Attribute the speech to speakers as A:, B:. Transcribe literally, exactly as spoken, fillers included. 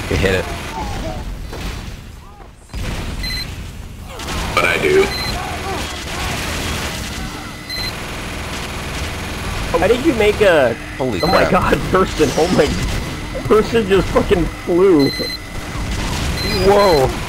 A: You hit it.
B: But I do.
C: How did you make a...
A: Holy
C: oh
A: crap.
C: my god, person, oh my... Person just fucking flew.
A: Whoa.